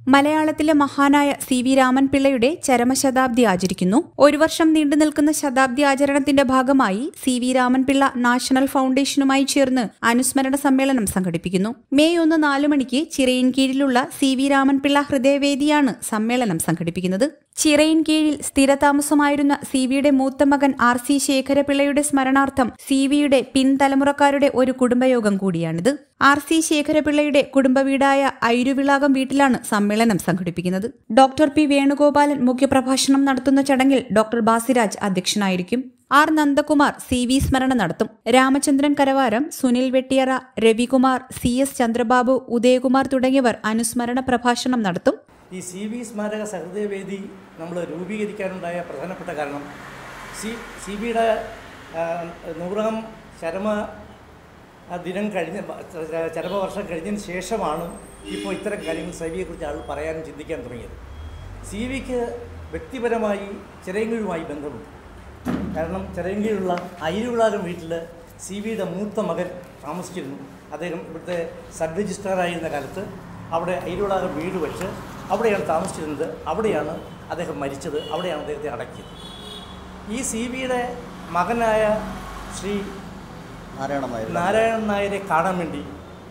മലയാളത്തിലെ മഹാനായ സി.വി. രാമൻപിള്ളയുടെ ചരമശതാബ്ദി ആചരിക്കുന്നു. ഒരു വർഷം നീണ്ടുനിൽക്കുന്ന ശതാബ്ദി ആചരണത്തിന്റെ ഭാഗമായി സി.വി. രാമൻപിള്ള നാഷണൽ ഫൗണ്ടേഷനുമായി ചേർന്ന് അനുസ്മരണ സമ്മേളനം സംഘടിപ്പിക്കുന്നു. മെയ് 1 4 മണിക്ക് ചിറയിൻകീഴിലുള്ള സി.വി. രാമൻപിള്ള ഹൃദയവേദിയാണ് സമ്മേളനം സംഘടിപ്പിക്കുന്നത്. ചിറയിൻകീഴിൽ സ്ഥിരതാമസമായിരുന്ന സി.വിയുടെ മൂത്ത മകൻ ആർ.സി. ശേഖരപിള്ളയുടെ സ്മരണാർത്ഥം സി.വിയുടെ പിൻതലമുറക്കാരുടെ ഒരു കുടുംബയോഗം കൂടിയാണിത്. ആർ.സി. ശേഖരപിള്ളയുടെ കുടുംബവീടായ ഐരുവിളാകം വീട്ടിലാണ് സമ്മേളനം സംഘടിപ്പിക്കുന്നത്. Doctor P. വേണുഗോപാലൻ മുഖ്യപ്രഭാഷണം നടത്തുന്ന ചടങ്ങിൽ ഡോക്ടർ ബാസിരാജ് അധ്യക്ഷനായിരിക്കും. ആർ. നന്ദകുമാർ സി.വി. സ്മരണ നടത്തും. രാമചന്ദ്രൻ കരവാരം, സുനിൽ വെട്ടിയറ, രവികുമാർ, സി.എസ്. ചന്ദ്രബാബു, ഉദയകുമാർ തുടങ്ങിയവർ അനുസ്മരണ പ്രഭാഷണം നടത്തും. ഈ സി.വി. സ്മാരക സഹൃദയവേദി നമ്മൾ രൂപീകരിക്കാനുണ്ടായ പ്രധാനപ്പെട്ട കാരണം സി.വിയുടെ 100ാം ദിനം ചരമവർഷം കഴിഞ്ഞതിന് ശേഷമാണ് ഇപ്പോൾ ഇത്തരം കാര്യങ്ങൾ സി.വിയെക്കുറിച്ച് ആൾ പറയാനും ചിന്തിക്കാൻ തുടങ്ങിയത്. സി.വിക്ക് വ്യക്തിപരമായി ചിറയൻകീഴുമായി ബന്ധമുണ്ട്. കാരണം ചിറയൻകീഴുള്ള ഐരുവിളാകം വീട്ടിൽ സി.വിയുടെ മൂത്ത മകൻ താമസിച്ചിരുന്നു. അദ്ദേഹം ഇവിടുത്തെ സബ് രജിസ്ട്രാറായിരുന്ന കാലത്ത് അവിടെ ഐരുവിളാകം വീട് വെച്ച് അവിടെയാണ് താമസിച്ചിരുന്നത്. അവിടെയാണ് അദ്ദേഹം മരിച്ചത്. അവിടെയാണ് അദ്ദേഹത്തെ അടക്കിയത്. ഈ സി.വിയുടെ മകനായ ശ്രീ നാരായണൻ നായരെ കാണാൻ വേണ്ടി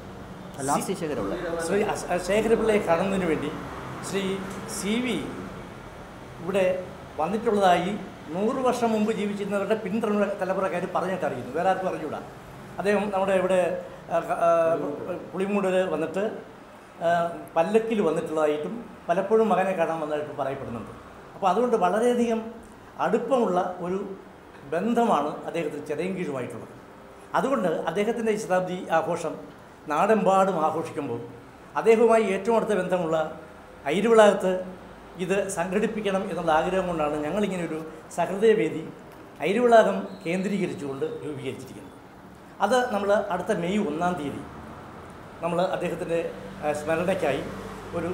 ശ്രീ ശേഖരപിള്ളയെ കാണുന്നതിന് വേണ്ടി ശ്രീ സി.വി. ഇവിടെ വന്നിട്ടുള്ളതായി 100 വർഷം മുമ്പ് ജീവിച്ചിരുന്നവരുടെ തലമുറക്കാർ പറഞ്ഞിട്ടറിയുന്നു. വേറെ ആർക്കും അറിഞ്ഞൂടാ. അദ്ദേഹം നമ്മുടെ ഇവിടെ പുളിമൂടിൽ വന്നിട്ട് പല്ലക്കിൽ വന്നിട്ടുള്ളതായിട്ടും പലപ്പോഴും മകനെ കാണാൻ വന്നതായിട്ടും പറയപ്പെടുന്നുണ്ട്. അപ്പോൾ അതുകൊണ്ട് വളരെയധികം അടുപ്പമുള്ള ഒരു ബന്ധമാണ് അദ്ദേഹത്തിന് ചിറയൻകീഴുമായിട്ടുള്ളത്. അതുകൊണ്ട് അദ്ദേഹത്തിൻ്റെ ഈ ശതാബ്ദി ആഘോഷം നാടെമ്പാടും ആഘോഷിക്കുമ്പോൾ അദ്ദേഹവുമായി ഏറ്റവും അടുത്ത ബന്ധമുള്ള ഐരുവിളാകത്ത് ഇത് സംഘടിപ്പിക്കണം എന്നുള്ള ആഗ്രഹം കൊണ്ടാണ് ഞങ്ങളിങ്ങനെ ഒരു സഹൃദയവേദി ഐരുവിളാകം കേന്ദ്രീകരിച്ചുകൊണ്ട് രൂപീകരിച്ചിരിക്കുന്നത്. അത് നമ്മൾ അടുത്ത മെയ് 1 തീയതി നമ്മൾ അദ്ദേഹത്തിൻ്റെ സ്മരണയ്ക്കായി ഒരു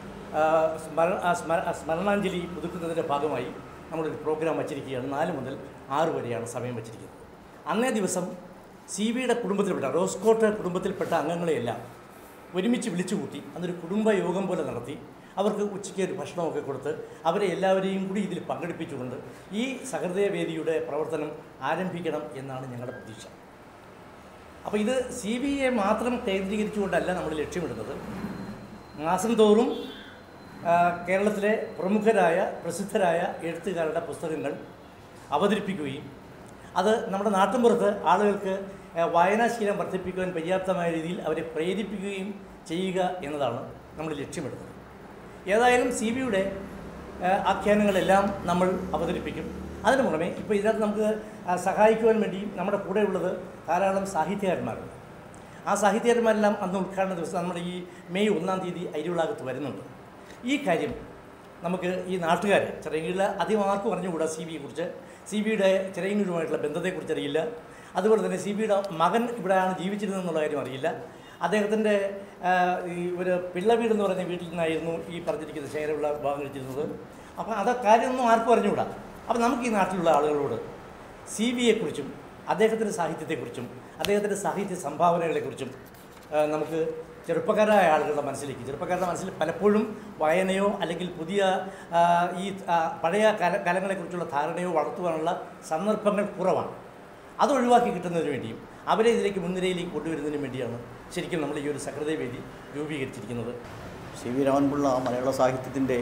സ്മരണാഞ്ജലി പുതുക്കുന്നതിൻ്റെ ഭാഗമായി നമ്മളൊരു പ്രോഗ്രാം വച്ചിരിക്കുകയാണ്. 4 മുതൽ 6 വരെയാണ് സമയം വച്ചിരിക്കുന്നത്. അന്നേ ദിവസം സി.വിയുടെ കുടുംബത്തിൽപ്പെട്ട റോസ്കോട്ട് കുടുംബത്തിൽപ്പെട്ട അംഗങ്ങളെയെല്ലാം ഒരുമിച്ച് വിളിച്ചു കൂട്ടി അതൊരു കുടുംബയോഗം പോലെ നടത്തി അവർക്ക് ഉച്ചയ്ക്ക് ഒരു ഭക്ഷണമൊക്കെ കൊടുത്ത് അവരെ എല്ലാവരെയും കൂടി ഇതിൽ പങ്കെടുപ്പിച്ചുകൊണ്ട് ഈ സഹൃദയവേദിയുടെ പ്രവർത്തനം ആരംഭിക്കണം എന്നാണ് ഞങ്ങളുടെ പ്രതീക്ഷ. അപ്പോൾ ഇത് സി.വിയെ മാത്രം കേന്ദ്രീകരിച്ചുകൊണ്ടല്ല നമ്മൾ ലക്ഷ്യമിടുന്നത്. മാസം തോറും കേരളത്തിലെ പ്രമുഖരായ പ്രസിദ്ധരായ എഴുത്തുകാരുടെ പുസ്തകങ്ങൾ അവതരിപ്പിക്കുകയും അത് നമ്മുടെ നാട്ടിൻപുറത്ത് ആളുകൾക്ക് വായനാശീലം വർദ്ധിപ്പിക്കുവാൻ പര്യാപ്തമായ രീതിയിൽ അവരെ പ്രേരിപ്പിക്കുകയും ചെയ്യുക എന്നതാണ് നമ്മൾ ലക്ഷ്യമിടുന്നത്. ഏതായാലും സി.വിയുടെ ആഖ്യാനങ്ങളെല്ലാം നമ്മൾ അവതരിപ്പിക്കും. അതിനു പുറമെ ഇപ്പോൾ ഇതിനകത്ത് നമുക്ക് സഹായിക്കുവാൻ വേണ്ടി നമ്മുടെ കൂടെയുള്ളത് ധാരാളം സാഹിത്യകാരന്മാരുണ്ട്. ആ സാഹിത്യകാരന്മാരെല്ലാം അന്ന് ഉദ്ഘാടന ദിവസം നമ്മുടെ ഈ മെയ് 1 തീയതി ഐരുവിളാകത്ത് വരുന്നുണ്ട്. ഈ കാര്യം നമുക്ക് ഈ നാട്ടുകാർ ചിറയൻകീഴിൽ അധികം ആർക്കും പറഞ്ഞുകൂടാ. സി.വിയെക്കുറിച്ച് സി.വിയുടെ ചിറയൻകീഴുമായിട്ടുള്ള ബന്ധത്തെക്കുറിച്ച് അറിയില്ല. അതുപോലെ തന്നെ സി.വിയുടെ മകൻ ഇവിടെയാണ് ജീവിച്ചിരുന്നതെന്നുള്ള കാര്യം അറിയില്ല. അദ്ദേഹത്തിൻ്റെ ഈ ഒരു പിള്ള വീടെന്ന് പറയുന്ന വീട്ടിൽ നിന്നായിരുന്നു ഈ പറഞ്ഞിരിക്കുന്ന ശേഖരപിള്ള വിവാഹം കഴിച്ചിരുന്നത്. അപ്പോൾ അത് കാര്യമൊന്നും ആർക്കും അറിഞ്ഞുകൂടാ. അപ്പോൾ നമുക്ക് ഈ നാട്ടിലുള്ള ആളുകളോട് സി.വിയെക്കുറിച്ചും അദ്ദേഹത്തിൻ്റെ സാഹിത്യത്തെക്കുറിച്ചും അദ്ദേഹത്തിൻ്റെ സാഹിത്യ സംഭാവനകളെക്കുറിച്ചും നമുക്ക് ചെറുപ്പക്കാരായ ആളുകളുടെ ചെറുപ്പക്കാരുടെ മനസ്സിൽ പലപ്പോഴും വായനയോ അല്ലെങ്കിൽ പുതിയ ഈ പഴയ കാലങ്ങളെക്കുറിച്ചുള്ള ധാരണയോ വളർത്തുവാനുള്ള സന്ദർഭങ്ങൾ കുറവാണ്. അത് ഒഴിവാക്കി കിട്ടുന്നതിന് വേണ്ടിയും അവരെ ഇതിലേക്ക് മുൻനിരയിലേക്ക് കൊണ്ടുവരുന്നതിന് വേണ്ടിയാണ് ശരിക്കും നമ്മൾ ഈ ഒരു സഹൃദയവേദി രൂപീകരിച്ചിരിക്കുന്നത്. സി.വി. രാമൻപിള്ള മലയാള സാഹിത്യത്തിൻ്റെ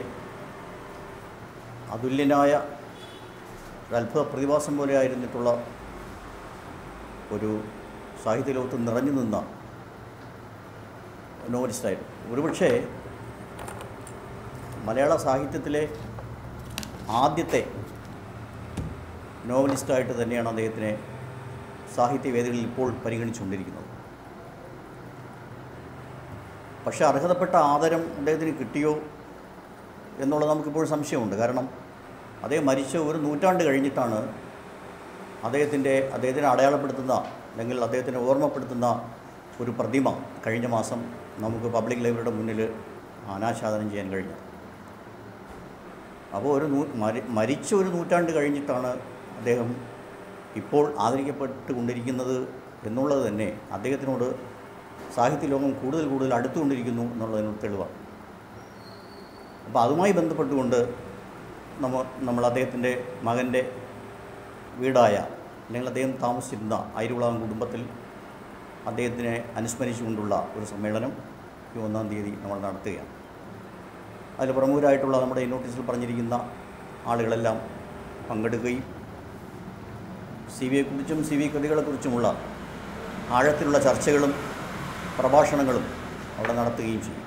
അതുല്യനായ ഒരു അത്ഭുത പ്രതിഭാസം പോലെ ആയിരുന്നിട്ടുള്ള ഒരു സാഹിത്യ ലോകത്ത് നിറഞ്ഞു നിന്ന നോവലിസ്റ്റായിരുന്നു. ഒരുപക്ഷേ മലയാള സാഹിത്യത്തിലെ ആദ്യത്തെ നോവലിസ്റ്റായിട്ട് തന്നെയാണ് അദ്ദേഹത്തിനെ സാഹിത്യവേദികളിൽ ഇപ്പോൾ പരിഗണിച്ചുകൊണ്ടിരിക്കുന്നത്. പക്ഷേ അർഹതപ്പെട്ട ആദരം അദ്ദേഹത്തിന് കിട്ടിയോ എന്നുള്ളത് നമുക്കിപ്പോഴും സംശയമുണ്ട്. കാരണം അദ്ദേഹം മരിച്ച 1 നൂറ്റാണ്ട് കഴിഞ്ഞിട്ടാണ് അദ്ദേഹത്തിനെ അടയാളപ്പെടുത്തുന്ന അല്ലെങ്കിൽ അദ്ദേഹത്തിനെ ഓർമ്മപ്പെടുത്തുന്ന ഒരു പ്രതിമ കഴിഞ്ഞ മാസം നമുക്ക് പബ്ലിക് ലൈബ്രറിയുടെ മുന്നിൽ അനാച്ഛാദനം ചെയ്യാൻ കഴിഞ്ഞു. അപ്പോൾ മരിച്ച 1 നൂറ്റാണ്ട് കഴിഞ്ഞിട്ടാണ് അദ്ദേഹം ഇപ്പോൾ ആദരിക്കപ്പെട്ടുകൊണ്ടിരിക്കുന്നത് എന്നുള്ളത് തന്നെ അദ്ദേഹത്തിനോട് സാഹിത്യ ലോകം കൂടുതൽ അടുത്തുകൊണ്ടിരിക്കുന്നു എന്നുള്ളതിനൊരു തെളിവാണ്. അപ്പോൾ അതുമായി ബന്ധപ്പെട്ടുകൊണ്ട് നമ്മൾ അദ്ദേഹത്തിൻ്റെ മകൻ്റെ വീടായ അല്ലെങ്കിൽ അദ്ദേഹം താമസിച്ചിരുന്ന അയിരുവിളാകം കുടുംബത്തിൽ അദ്ദേഹത്തിനെ അനുസ്മരിച്ചുകൊണ്ടുള്ള ഒരു സമ്മേളനം ഈ 1-ാം തീയതി നമ്മൾ നടത്തുകയാണ്. അതിൽ പ്രമുഖരായിട്ടുള്ള നമ്മുടെ ഈ നോട്ടീസിൽ പറഞ്ഞിരിക്കുന്ന ആളുകളെല്ലാം പങ്കെടുക്കുകയും CVയെക്കുറിച്ചും CV കൃതികളെക്കുറിച്ചുമുള്ള ആഴത്തിലുള്ള ചർച്ചകളും പ്രഭാഷണങ്ങളും അവിടെ നടത്തുകയും ചെയ്യും.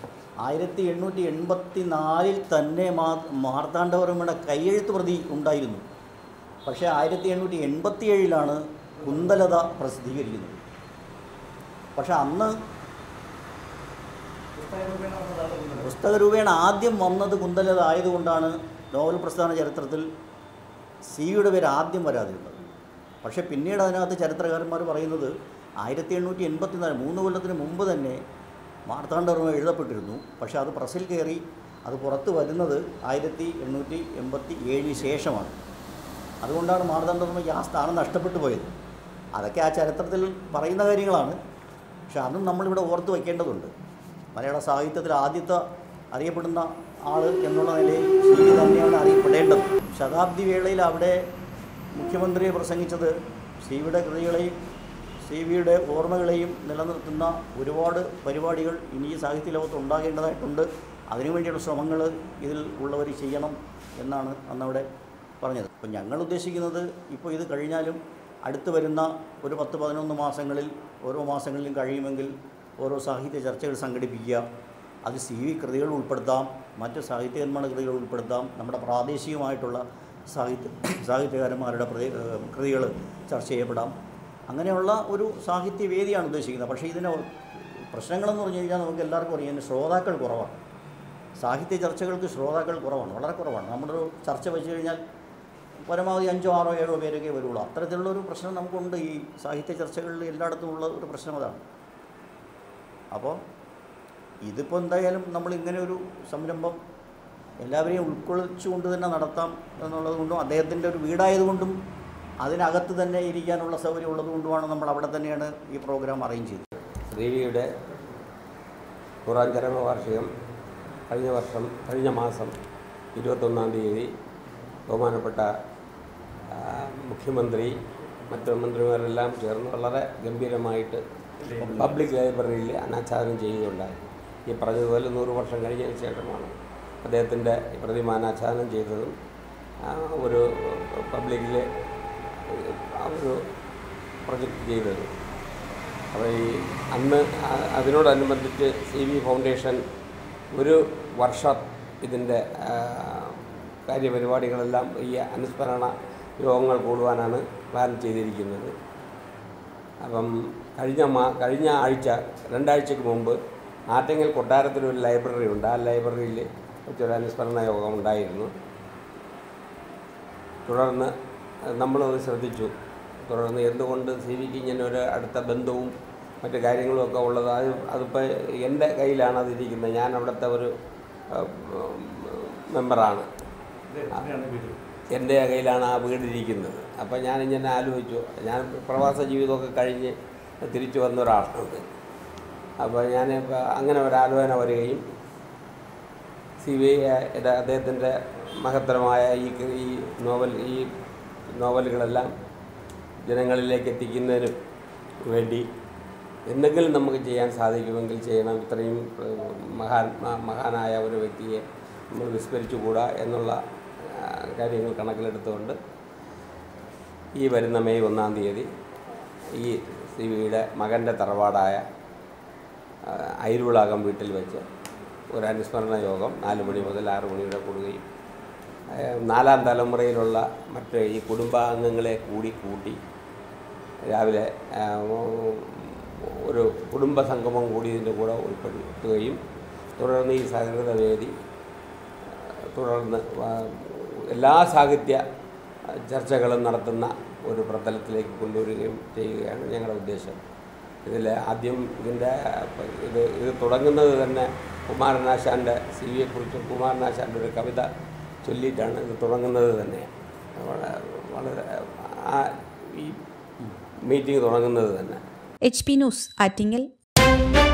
1884 തന്നെ മാർത്താണ്ഡവർമ്മയുടെ കയ്യെഴുത്ത് പ്രതി ഉണ്ടായിരുന്നു. പക്ഷേ 1887 കുന്തലത പ്രസിദ്ധീകരിക്കുന്നത്. പക്ഷെ അന്ന് പുസ്തകരൂപേണ ആദ്യം വന്നത് കുന്തലത ആയതുകൊണ്ടാണ് നോവൽ പ്രസ്ഥാന ചരിത്രത്തിൽ CV-യുടെ പേര് ആദ്യം വരാതിരുന്നത്. പക്ഷേ പിന്നീട് അതിനകത്ത് ചരിത്രകാരന്മാർ പറയുന്നത് 1884 3 കൊല്ലത്തിന് മുമ്പ് തന്നെ മാർത്താണ്ഡവർമ്മ എഴുതപ്പെട്ടിരുന്നു. പക്ഷേ അത് പ്രസിൽ കയറി അത് പുറത്ത് വരുന്നത് 1887 ശേഷമാണ്. അതുകൊണ്ടാണ് മാർത്താണ്ഡവർമ്മയ്ക്ക് ആ സ്ഥാനം നഷ്ടപ്പെട്ടു പോയത്. അതൊക്കെ ആ ചരിത്രത്തിൽ പറയുന്ന കാര്യങ്ങളാണ്. പക്ഷെ അതും നമ്മളിവിടെ ഓർത്ത് വയ്ക്കേണ്ടതുണ്ട്. മലയാള സാഹിത്യത്തിൽ ആദ്യത്തെ അറിയപ്പെടുന്ന ആൾ എന്നുള്ള നിലയിൽ CV തന്നെയാണ് അറിയപ്പെടേണ്ടത്. ശതാബ്ദി വേളയിൽ അവിടെ മുഖ്യമന്ത്രിയെ പ്രസംഗിച്ചത് CV-യുടെ കൃതികളെയും CV-യുടെ ഓർമ്മകളെയും നിലനിർത്തുന്ന ഒരുപാട് പരിപാടികൾ ഇനി ഈ സാഹിത്യ ലോകത്ത് ഉണ്ടാകേണ്ടതായിട്ടുണ്ട്. അതിനുവേണ്ടിയുള്ള ശ്രമങ്ങൾ ഇതിൽ ഉള്ളവർ ചെയ്യണം എന്നാണ് അന്നവിടെ പറഞ്ഞത്. അപ്പോൾ ഞങ്ങൾ ഉദ്ദേശിക്കുന്നത് ഇപ്പോൾ ഇത് കഴിഞ്ഞാലും അടുത്ത് വരുന്ന ഒരു 10-11 മാസങ്ങളിൽ ഓരോ മാസങ്ങളിലും കഴിയുമെങ്കിൽ ഓരോ സാഹിത്യ ചർച്ചകൾ സംഘടിപ്പിക്കുക. അത് CV കൃതികൾ ഉൾപ്പെടുത്താം, മറ്റ് സാഹിത്യകന്മാരുടെ കൃതികൾ ഉൾപ്പെടുത്താം, നമ്മുടെ പ്രാദേശികമായിട്ടുള്ള സാഹിത്യകാരന്മാരുടെ കൃതികൾ ചർച്ച ചെയ്യപ്പെടാം. അങ്ങനെയുള്ള ഒരു സാഹിത്യവേദിയാണ് ഉദ്ദേശിക്കുന്നത്. പക്ഷേ ഇതിന് പ്രശ്നങ്ങളെന്ന് പറഞ്ഞു കഴിഞ്ഞാൽ നമുക്ക് എല്ലാവർക്കും അറിയാം, ശ്രോതാക്കൾ കുറവാണ്. സാഹിത്യ ചർച്ചകൾക്ക് ശ്രോതാക്കൾ കുറവാണ്, വളരെ കുറവാണ്. നമ്മളൊരു ചർച്ച വെച്ച് കഴിഞ്ഞാൽ പരമാവധി 5, 6, 7 പേരൊക്കെ വരുള്ളൂ. അത്തരത്തിലുള്ളൊരു പ്രശ്നം നമുക്കുണ്ട്. ഈ സാഹിത്യ ചർച്ചകളിൽ എല്ലായിടത്തും ഉള്ള ഒരു പ്രശ്നം അതാണ്. അപ്പോൾ ഇതിപ്പോൾ എന്തായാലും നമ്മളിങ്ങനെ ഒരു സംരംഭം എല്ലാവരെയും ഉൾക്കൊള്ളിച്ചുകൊണ്ട് തന്നെ നടത്താം എന്നുള്ളത് കൊണ്ടും അദ്ദേഹത്തിൻ്റെ ഒരു വീടായതുകൊണ്ടും അതിനകത്ത് തന്നെ ഇരിക്കാനുള്ള സൗകര്യം ഉള്ളതുകൊണ്ടുമാണ് നമ്മൾ അവിടെ തന്നെയാണ് ഈ പ്രോഗ്രാം അറേഞ്ച് ചെയ്തത്. ശ്രീവിയുടെ 100ാം ചരമവാർഷികം കഴിഞ്ഞ മാസം 21-ാം തീയതി ബഹുമാനപ്പെട്ട മുഖ്യമന്ത്രി മറ്റു മന്ത്രിമാരെല്ലാം ചേർന്ന് വളരെ ഗംഭീരമായിട്ട് പബ്ലിക് ലൈബ്രറിയിൽ അനാച്ഛാദനം ചെയ്യുകയുണ്ടായി. ഈ പറഞ്ഞതുപോലെ 100 വർഷം കഴിഞ്ഞതിന് ശേഷമാണ് അദ്ദേഹത്തിൻ്റെ പ്രതിമ അനാച്ഛാദനം ചെയ്തതും ഒരു പബ്ലിക്കിൽ ഒരു പ്രൊജക്റ്റ് ചെയ്തത്. അപ്പോൾ ഈ അന്ന് അതിനോടനുബന്ധിച്ച് CV ഫൗണ്ടേഷൻ ഒരു വർഷം ഇതിൻ്റെ കാര്യപരിപാടികളെല്ലാം ഈ അനുസ്മരണ യോഗങ്ങൾ കൂടുവാനാണ് പ്ലാൻ ചെയ്തിരിക്കുന്നത്. അപ്പം കഴിഞ്ഞ ആഴ്ച 2 ആഴ്ചയ്ക്ക് മുമ്പ് ആറ്റിങ്ങൽ കൊട്ടാരത്തിലൊരു ലൈബ്രറി ഉണ്ട്. ആ ലൈബ്രറിയിൽ വെച്ചൊരു അനുസ്മരണ യോഗം ഉണ്ടായിരുന്നു. തുടർന്ന് നമ്മളത് ശ്രദ്ധിച്ചു. തുടർന്ന് എന്തുകൊണ്ട് CV-ക്ക് ഇങ്ങനെ ഒരു അടുത്ത ബന്ധവും മറ്റു കാര്യങ്ങളുമൊക്കെ ഉള്ളത്, അതിപ്പോൾ എൻ്റെ കയ്യിലാണ് അതിരിക്കുന്നത്. ഞാൻ അവിടുത്തെ ഒരു മെമ്പറാണ്. എൻ്റെ കയ്യിലാണ് ആ വീടിരിക്കുന്നത്. അപ്പോൾ ഞാനിങ്ങനെ ആലോചിച്ചു, ഞാൻ പ്രവാസ ജീവിതമൊക്കെ കഴിഞ്ഞ് തിരിച്ചു വന്ന ഒരാളാണ്. അപ്പോൾ ഞാൻ അങ്ങനെ ഒരാലോചന വരികയും CV അദ്ദേഹത്തിൻ്റെ മഹത്തരമായ ഈ നോവലുകളെല്ലാം ജനങ്ങളിലേക്ക് എത്തിക്കുന്നതിന് വേണ്ടി എന്തെങ്കിലും നമുക്ക് ചെയ്യാൻ സാധിക്കുമെങ്കിൽ ചെയ്യണം. ഇത്രയും മഹാനായ ഒരു വ്യക്തിയെ നമ്മൾ വിസ്മരിച്ചുകൂടാ എന്നുള്ള കാര്യങ്ങൾ കണക്കിലെടുത്തുകൊണ്ട് ഈ വരുന്ന മെയ് 1-ാം തീയതി ഈ CV-യുടെ മകൻ്റെ തറവാടായ അയിരുവിളാകം വീട്ടിൽ വെച്ച് ഒരു അനുസ്മരണ യോഗം 4 മണി മുതൽ 6 മണി വരെ കൂടുകയും 4ാം തലമുറയിലുള്ള മറ്റ് ഈ കുടുംബാംഗങ്ങളെ കൂട്ടി രാവിലെ ഒരു കുടുംബ സംഗമം കൂടി ഇതിൻ്റെ കൂടെ ഉൾപ്പെടുത്തുകയും തുടർന്ന് ഈ സഹകൃത വേദി തുടർന്ന് എല്ലാ സാഹിത്യ ചർച്ചകളും നടത്തുന്ന ഒരു പ്രതലത്തിലേക്ക് കൊണ്ടുവരികയും ചെയ്യുകയാണ് ഞങ്ങളുടെ ഉദ്ദേശം. ഇതിൽ ആദ്യം ഇത് തുടങ്ങുന്നത് തന്നെ കുമാരനാശാൻ്റെ CV-യെക്കുറിച്ച് കുമാരനാശാൻ്റെ ഒരു കവിത ചൊല്ലിയിട്ടാണ് ഇത് തുടങ്ങുന്നത് തന്നെ. വളരെ ഈ മീറ്റിംഗ് തുടങ്ങുന്നത് തന്നെ. HP news Attingal.